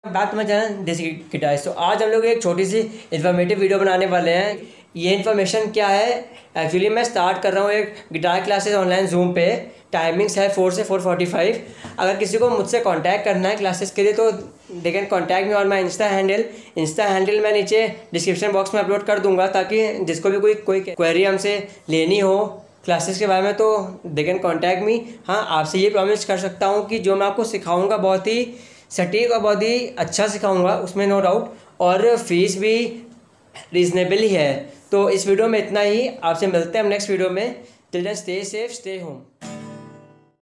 Back to my channel Desi guitars. तो आज हम लोग एक छोटी सी इन्फॉर्मेटिव वीडियो बनाने वाले हैं। ये इन्फॉर्मेशन क्या है, एक्चुअली मैं स्टार्ट कर रहा हूँ एक गिटार क्लासेस ऑनलाइन जूम पे। टाइमिंग्स है 4 से 4:45। अगर किसी को मुझसे कांटेक्ट करना है क्लासेस के लिए तो they can contact me on my Insta handle मैं नीचे डिस्क्रिप्शन बॉक्स में अपलोड कर दूंगा, ताकि जिसको भी कोई क्वेरी हमसे लेनी हो क्लासेस के बारे में तो दे कैन कॉन्टैक्ट मी। हाँ, आपसे ये प्रॉमिस कर सकता हूँ कि जो मैं आपको सिखाऊंगा बहुत ही सटीक और बहुत ही अच्छा सिखाऊंगा, उसमें नो डाउट। और फीस भी रीज़नेबल ही है। तो इस वीडियो में इतना ही। आपसे मिलते हैं हम नेक्स्ट वीडियो में। Till then stay safe, stay home.